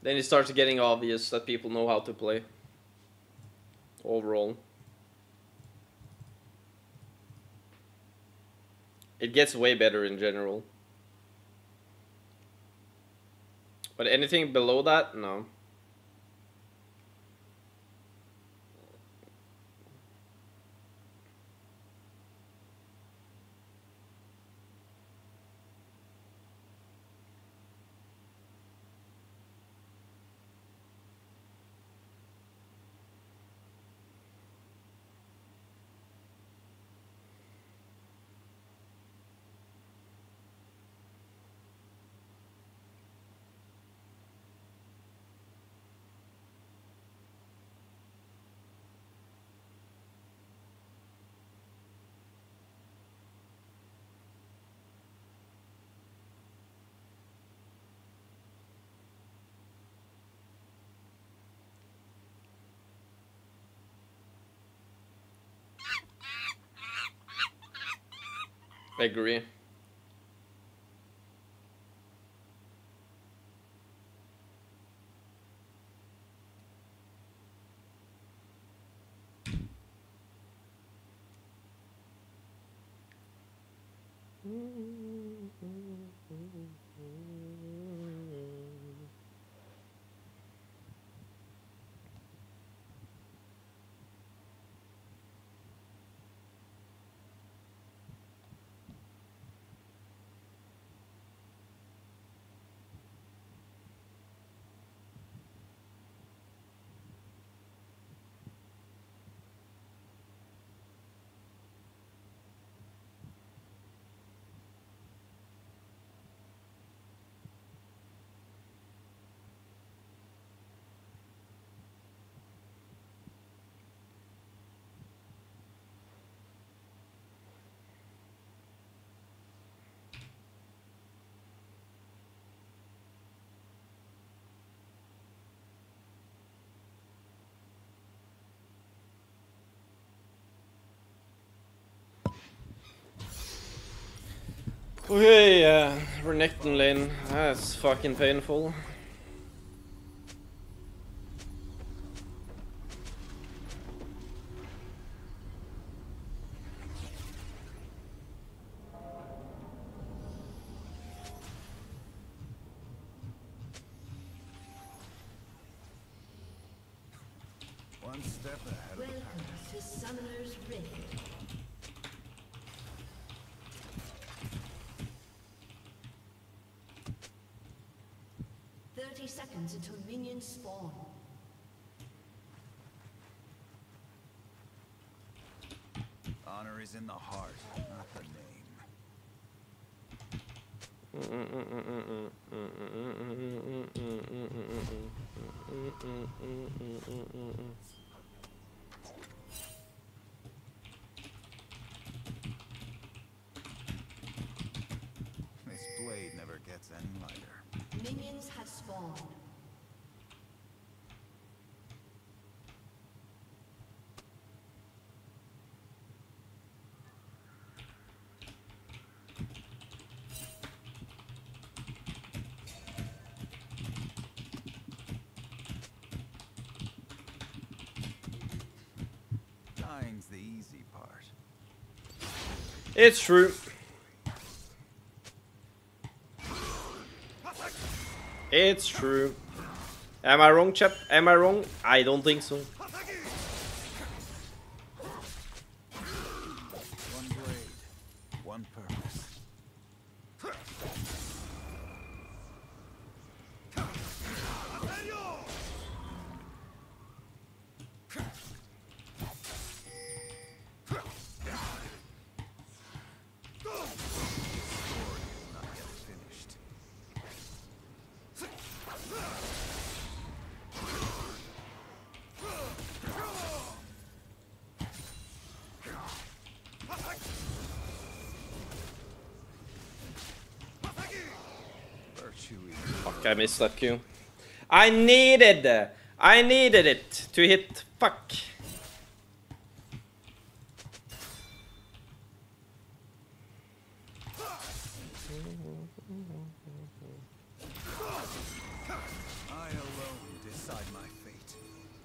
Then it starts getting obvious that people know how to play. Overall. It gets way better in general. But anything below that, no. I agree. Okay, Renekton lane. That's fucking painful. One step ahead of the pack. Welcome to Summoner's Rift. Seconds until minions spawn. Honor is in the heart, not the name. This blade never gets any lighter. Minions have spawned. Dying's the easy part. It's true. It's true. Am I wrong, chap? Am I wrong? I don't think so. One blade, one purpose. Fuck, I missed that Q. I needed it to hit. Fuck. I decide my fate.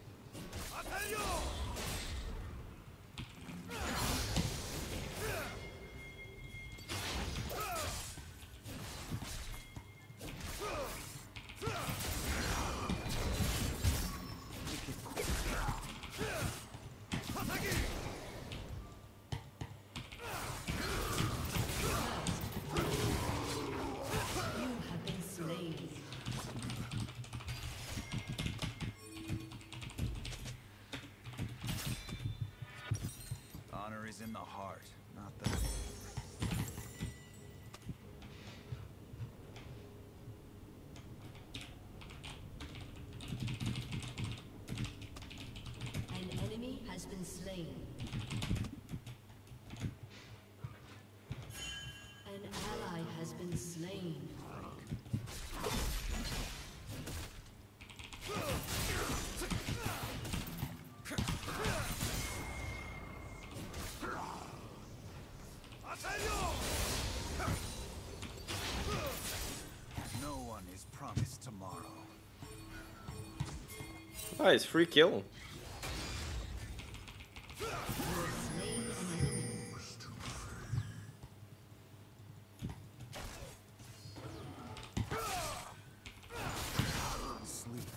Honor is in the heart, not the... An enemy has been slain. An ally has been slain. No one is promised tomorrow. Nice, free kill. Sleep.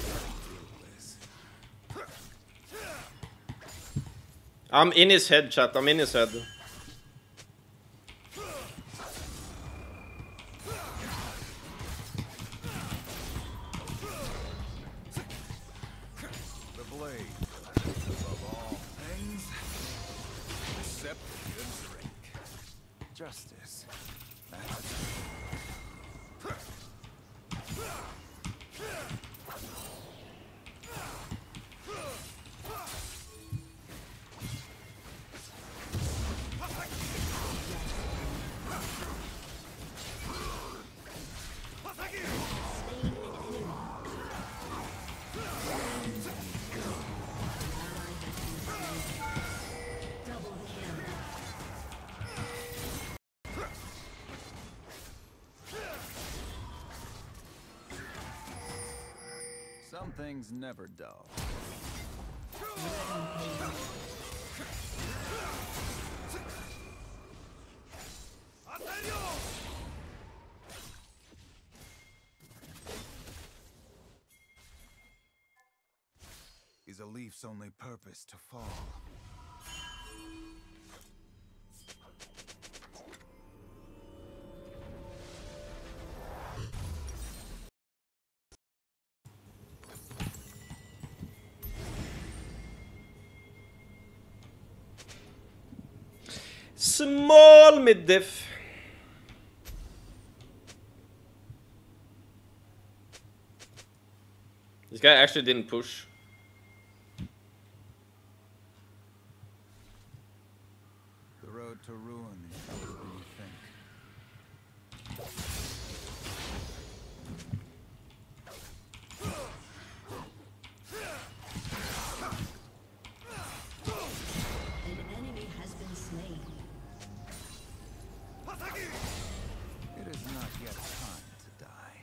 I'm in his head, chat. I'm in his head. The blade, above all things, except the drink. Justice. That's Double kill. some things never dull. Is a leaf's only purpose to fall? Small mid diff. This guy actually didn't push. The road to ruin is shorter than you think. An enemy has been slain. It is not yet time to die.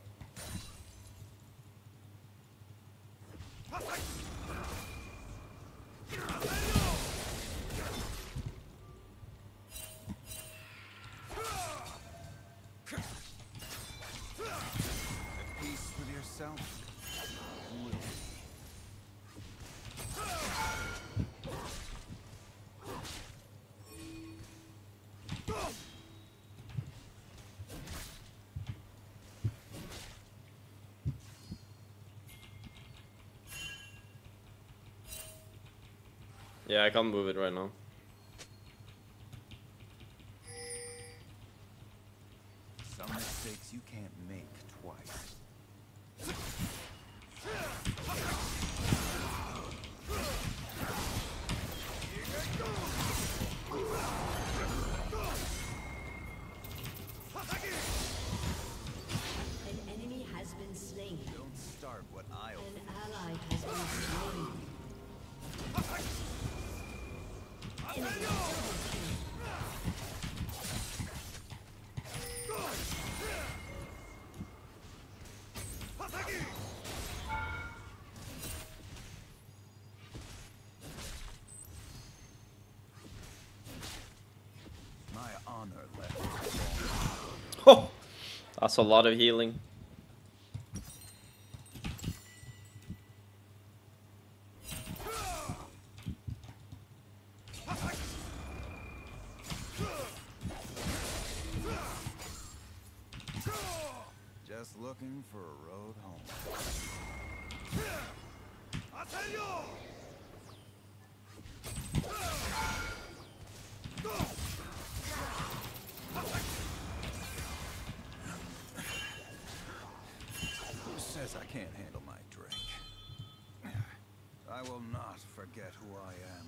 At peace with yourself, you will be. Yeah, I can't move it right now. Some mistakes you can't make twice. An enemy has been slain. Don't start what I'll An ally has been slain. Enemy double kill. That's a lot of healing. Just looking for a road home. Who says I can't handle my drink? I will not forget who I am.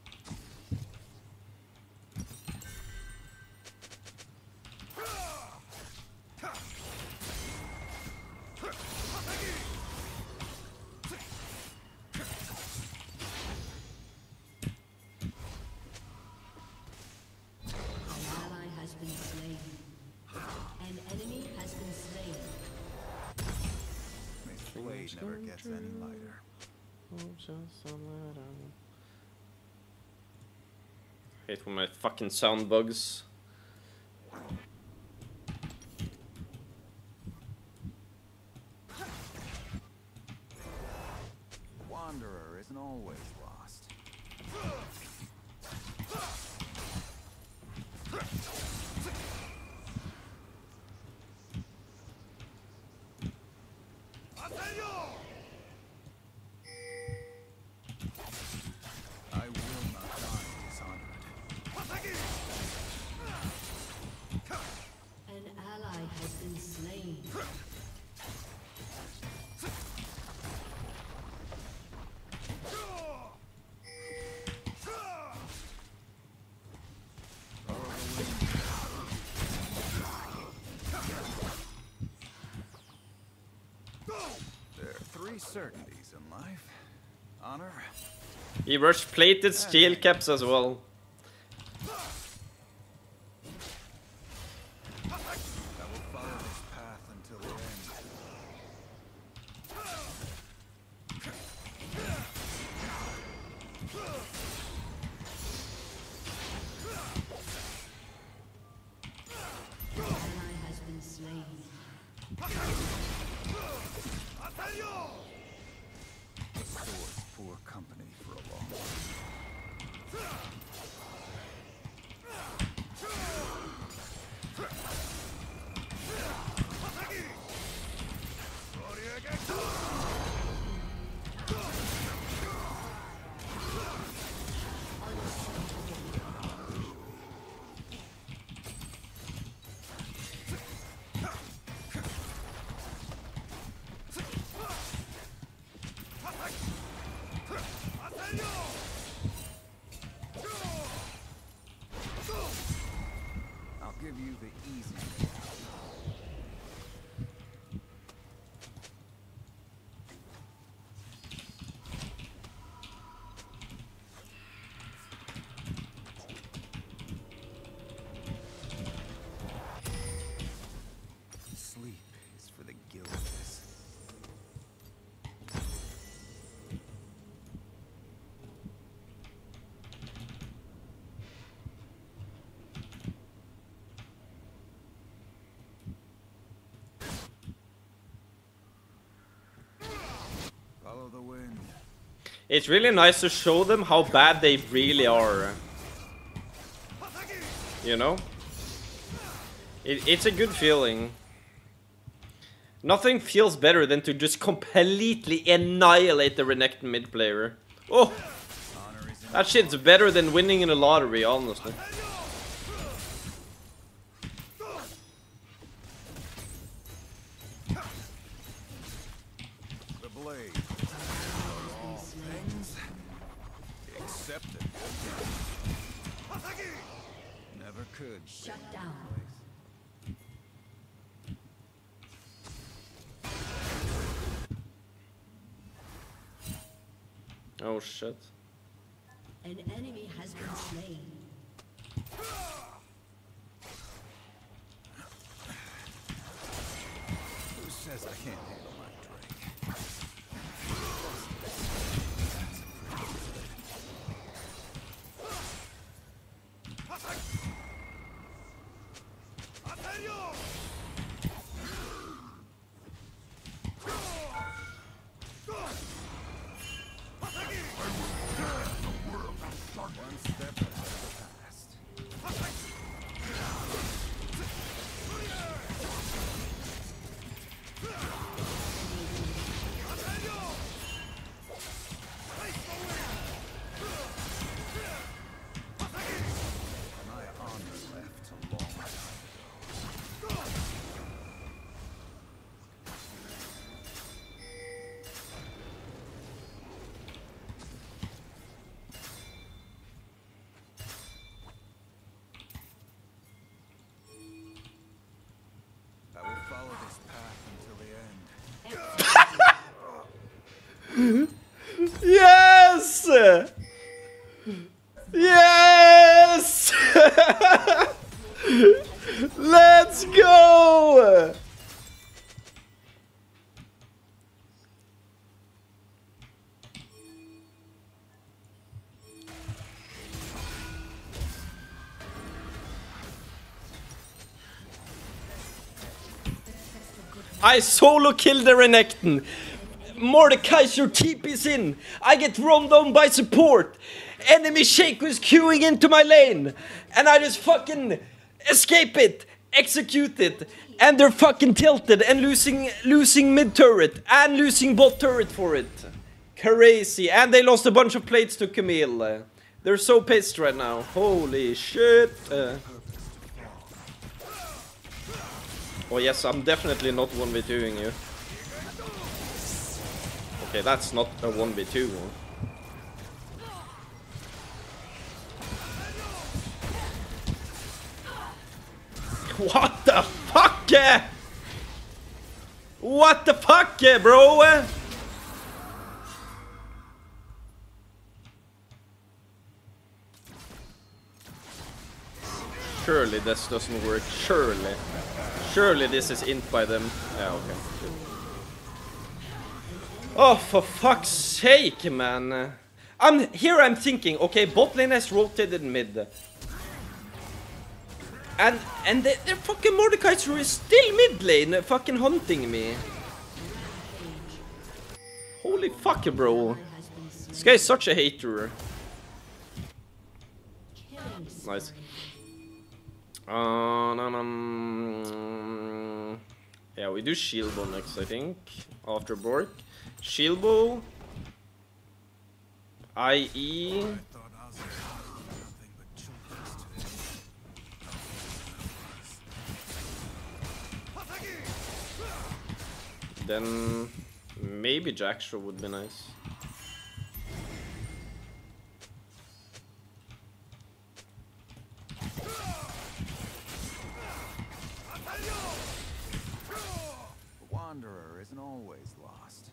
An ally has been slain. An enemy has been slain. May the blade never gets any lighter. Hate when my fucking sound bugs. Wanderer isn't always lost. I will not die dishonored. An ally has been slain. There are three certainties in life. Honor, He rush plated steel caps as well. I will follow this path until the end. An ally has been slain. The sword's poor company for a long time. I'll give you the easy way out. Sleep is for the guiltless. Follow the wind. It's really nice to show them how bad they really are. You know? It's a good feeling. Nothing feels better than to just completely annihilate the Renekton mid player. Oh! Honor is in That shit's better than winning in a lottery, honestly. the blade. All things except the good. Never could. Shut down. Oh shit. An enemy has been slain. Who says I can't handle my drink? Yes! Yes! Let's go! I solo killed the Renekton. Mordekaiser, your TP's in. I get run down by support. Enemy Shaco is queuing into my lane. And I just fucking escape it. Execute it. And they're fucking tilted and losing mid turret. And losing bot turret for it. Crazy. And they lost a bunch of plates to Camille. They're so pissed right now. Holy shit. Oh yes, I'm definitely not 1v2ing you. Okay, that's not a 1v2 one. What the fuck? What the fuck, bro? Surely this doesn't work. Surely. Surely this is int by them. Yeah, okay. Oh, for fuck's sake, man. I'm thinking, okay, bot lane has rotated mid. And their fucking Mordekaiser is still mid lane fucking hunting me. Holy fuck, bro. This guy is such a hater. Nice. Yeah, we do Shieldbow next, I think. After Bork. Shieldbow. IE. Then maybe Jackstraw would be nice. Wanderer isn't always lost.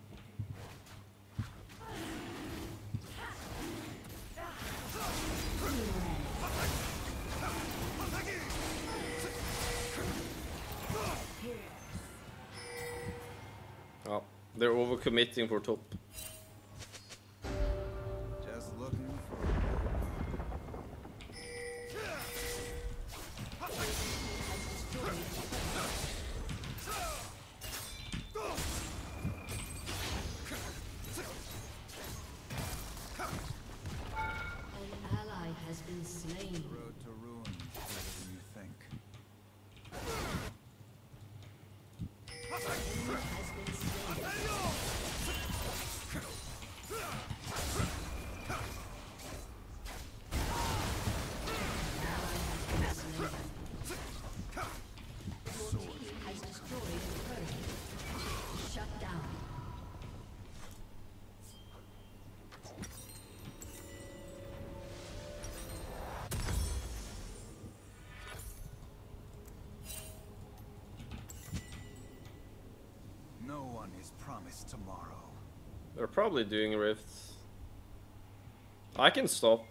Oh, they're overcommitting for top. Just looking for An ally has been slain. the road to ruin further than you think. Has been slain. Has destroyed a turret. Shut down. No one is promised tomorrow. They're probably doing rifts. I can stop.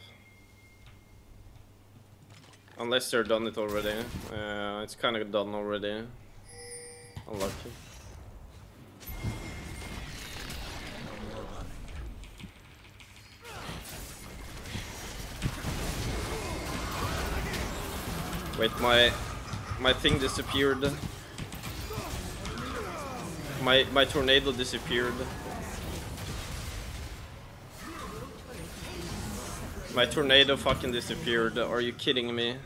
Unless they're done it already. It's kind of done already. Unlucky. Wait, my thing disappeared. My tornado disappeared. My tornado fucking disappeared. Are you kidding me?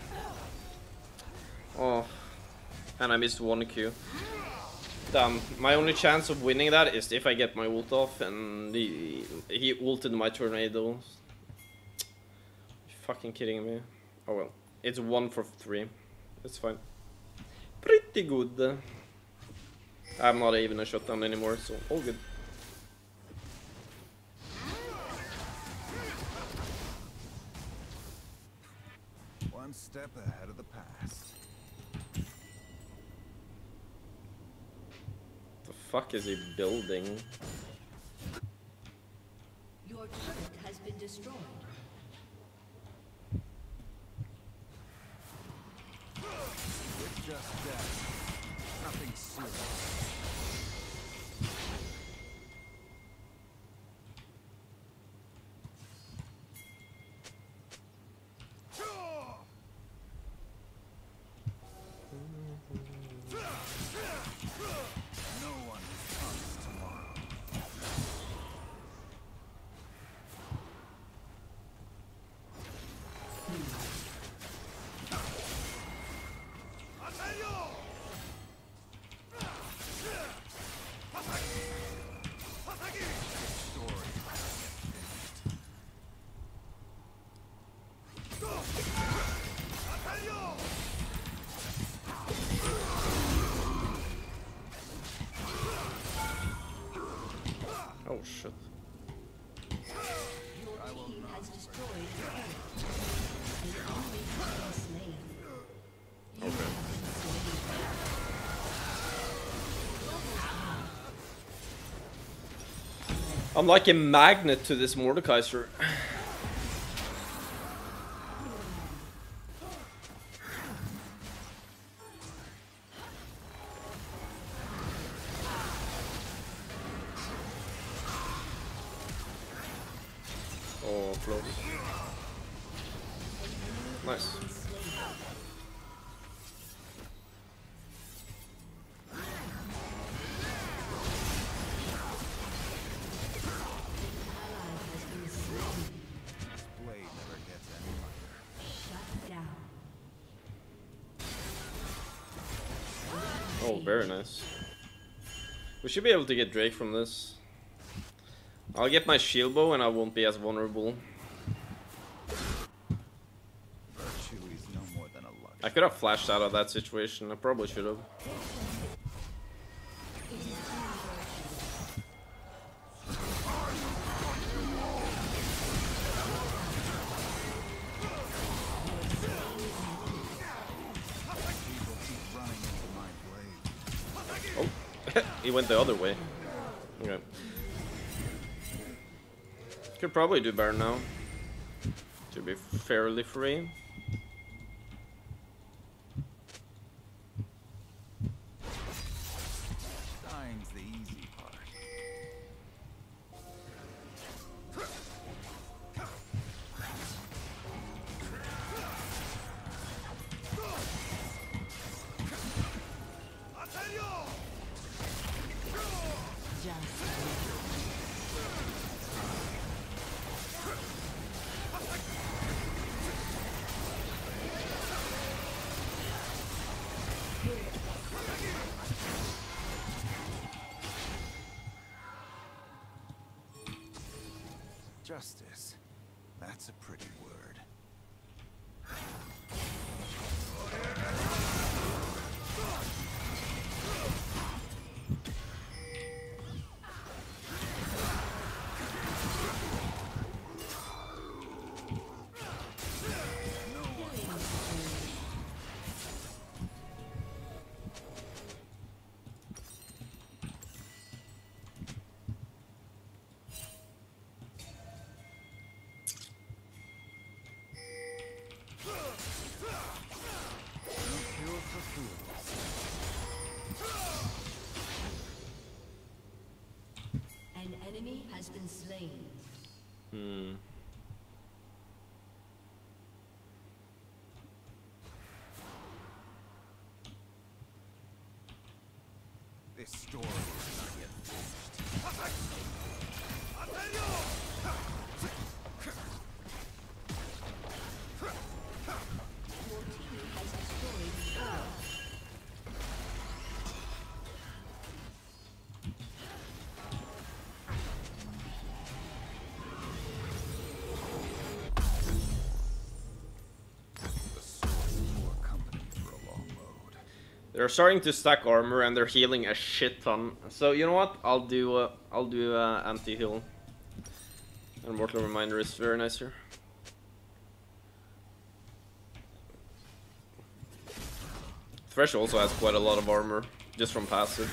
Oh, and I missed 1 Q. Damn, my only chance of winning that is if I get my ult off and he ulted my tornado. You fucking kidding me? Oh well, it's 1 for 3. It's fine. Pretty good. I'm not even a shutdown anymore, so all good. One step ahead of the past. The fuck is he building? Your turret has been destroyed. It's just that. Nothing serious. No one comes tomorrow. Oh shit. Your team has destroyed the turret. An enemy has been slain. You have been slain. I'm like a magnet to this Mordekaiser. Oh, close. Nice. Blade never gets any lighter. Shut down. Oh, very nice. We should be able to get Drake from this. I'll get my shield bow and I won't be as vulnerable. Virtue is no more than a luxury. I could have flashed out of that situation. I probably should have. People keep running into my blade. Oh, he went the other way. Okay. Could probably do better now. To be fairly free. Dying's the easy part. Justice. That's a pretty word. An enemy has been slain. Hmm. This story is not yet finished. Your team has destroyed the turret. The sword will accompany for a long road. They're starting to stack armor and they're healing a shit ton. So you know what? I'll do anti-heal. And Mortal Reminder is very nice here. Thresh also has quite a lot of armor just from passive.